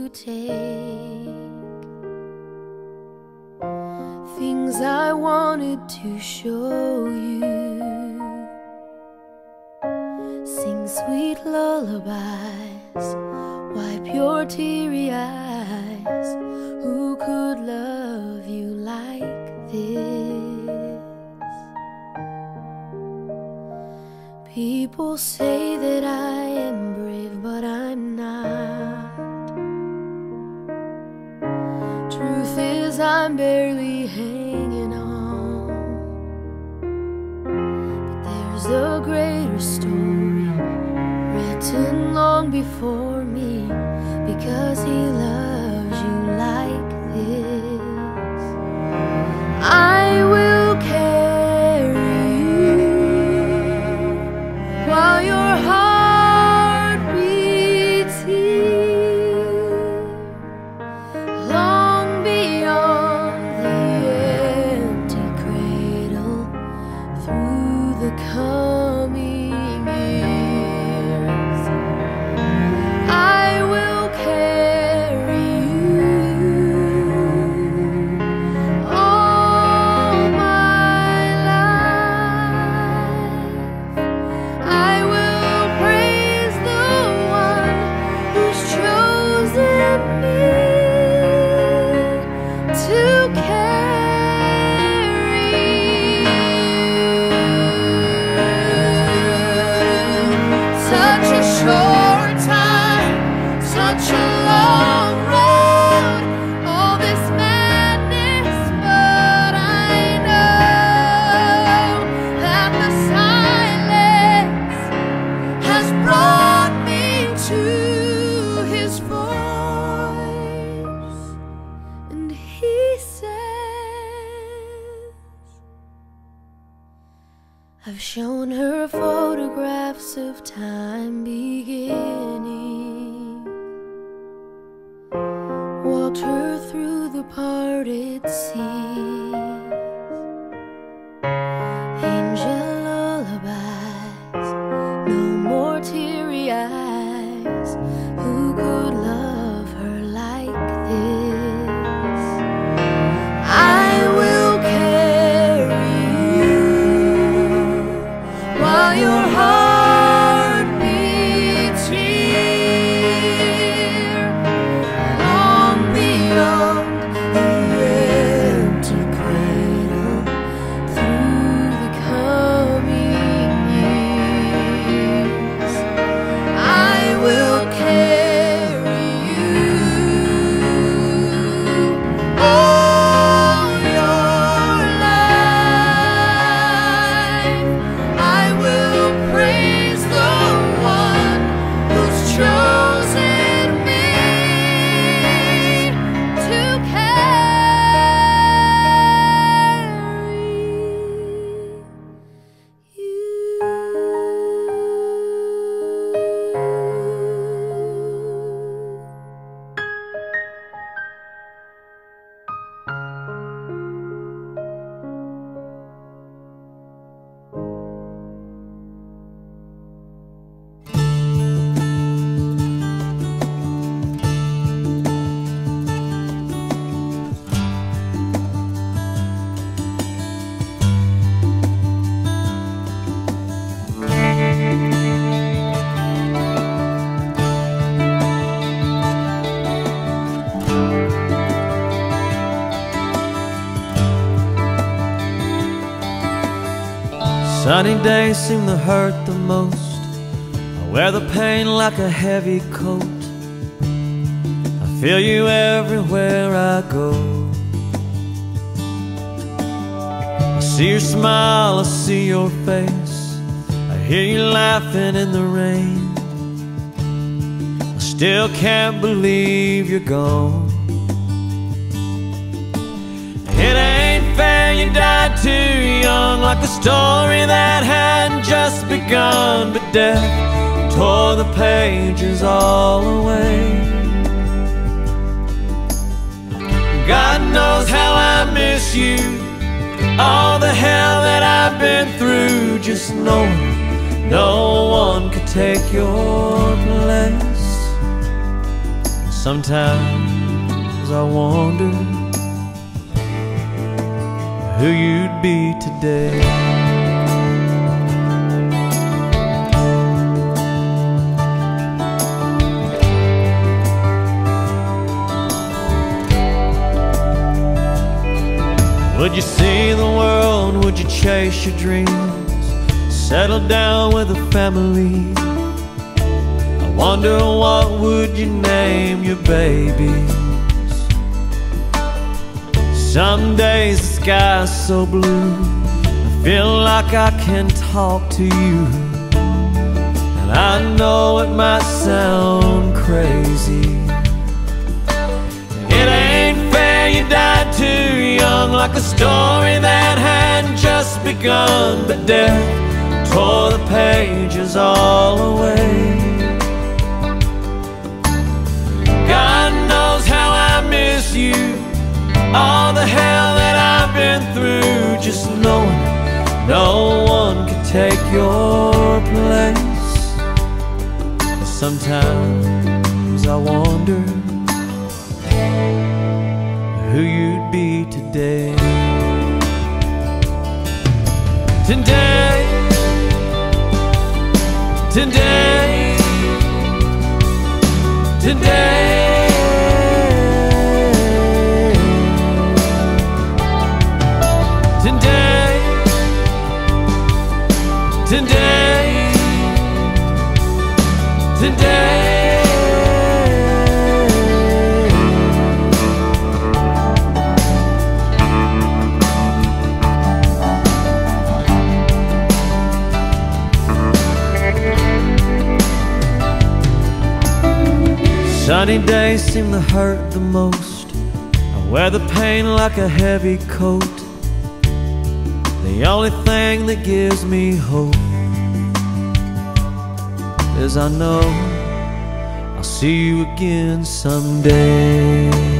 to take, things I wanted to show you. Sing sweet lullabies, wipe your teary eyes. Who could love you like this? People say that I am brave, but I'm not. Truth is, I'm barely hanging on. But there's a greater story written long before me, because He loves you like this. I will carry you while your heart beats here, long beyond the empty cradle, through the coming years. I will carry you all my life. I will praise the one who's chosen me to carry you. Such a short time, such a long road, all this madness, but I know that the silence has brought me to His voice, and He says, I've shown her photographs of time beginning, walked her through the parted seas, angel lullabies, no more teary eyes. Who could love her like this? I will carry you while your heart beats here, long beyond the empty cradle, through the coming years. I will carry you all your life. I will praise the one who's chosen me to carry you. Sunny days seem to hurt the most. I wear the pain like a heavy coat. I feel you everywhere I go. I see your smile, I see your face, I hear you laughing in the rain. I still can't believe you're gone. It ain't fair, you died too young, like a story that hadn't just begun. But death tore the pages all away. God knows how I miss you, all the hell that I've been through, just knowing no one could take your place. Sometimes I wonder who you'd be today. Would you see the world? Would you chase your dreams? Settle down with a family? I wonder what would you name your babies? Some days the sky's so blue, I feel like I can talk to you. And I know it might sound crazy. It ain't fair you died too young, like a story that had just begun. But death tore the pages all away. God knows how I miss you, all the hell that I've been through, just knowing no one could take your place. Sometimes I wonder who you'd be today. Today, today, today, today, today, today. Sunny days seem to hurt the most. I wear the pain like a heavy coat. The only thing that gives me hope is I know I'll see you again someday.